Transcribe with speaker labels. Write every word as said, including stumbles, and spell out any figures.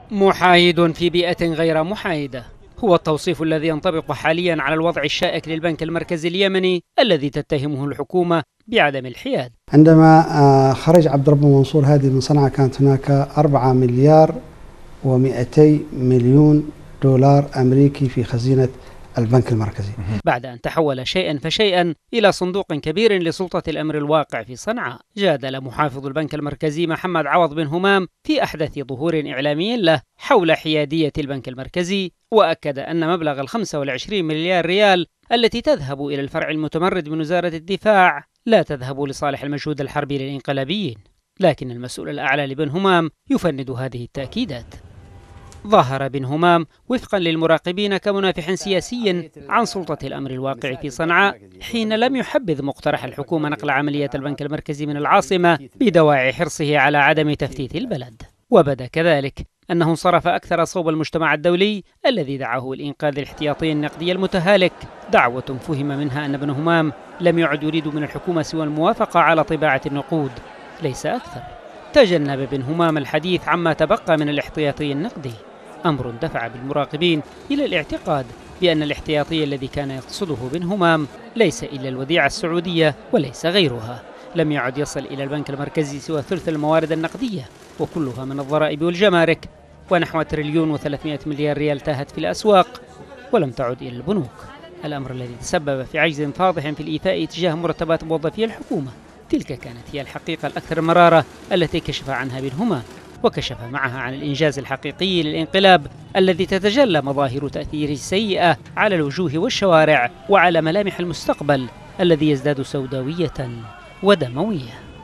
Speaker 1: محايد في بيئة غير محايدة هو التوصيف الذي ينطبق حاليا على الوضع الشائك للبنك المركزي اليمني الذي تتهمه الحكومة بعدم الحياد.
Speaker 2: عندما خرج عبد ربه منصور هادي من صنعاء كانت هناك أربعة مليار ومئتي مليون دولار أمريكي في خزينة البنك المركزي،
Speaker 1: بعد أن تحول شيئا فشيئا إلى صندوق كبير لسلطة الأمر الواقع في صنعاء. جادل محافظ البنك المركزي محمد عوض بن همام في أحدث ظهور إعلامي له حول حيادية البنك المركزي، وأكد أن مبلغ الخمسة والعشرين مليار ريال التي تذهب إلى الفرع المتمرد من وزارة الدفاع لا تذهب لصالح المجهود الحربي للإنقلابيين. لكن المسؤول الأعلى لبن همام يفند هذه التأكيدات. ظهر بن همام وفقا للمراقبين كمنافح سياسي عن سلطة الأمر الواقع في صنعاء، حين لم يحبذ مقترح الحكومة نقل عملية البنك المركزي من العاصمة بدواعي حرصه على عدم تفتيت البلد. وبدا كذلك أنه انصرف أكثر صوب المجتمع الدولي الذي دعاه لإنقاذ الاحتياطي النقدي المتهالك، دعوة فهم منها أن بن همام لم يعد يريد من الحكومة سوى الموافقة على طباعة النقود ليس أكثر. تجنب بن همام الحديث عما تبقى من الاحتياطي النقدي، أمر دفع بالمراقبين إلى الاعتقاد بأن الاحتياطي الذي كان يقصده بن همام ليس إلا الوديعة السعودية وليس غيرها. لم يعد يصل إلى البنك المركزي سوى ثلث الموارد النقدية وكلها من الضرائب والجمارك، ونحو تريليون وثلاثمائة مليار ريال تاهت في الأسواق ولم تعد إلى البنوك، الأمر الذي تسبب في عجز فاضح في الإيفاء تجاه مرتبات موظفي الحكومة. تلك كانت هي الحقيقة الأكثر مرارة التي كشف عنها بن همام، وكشف معها عن الإنجاز الحقيقي للانقلاب الذي تتجلى مظاهر تأثيره السيئة على الوجوه والشوارع وعلى ملامح المستقبل الذي يزداد سوداوية ودموية.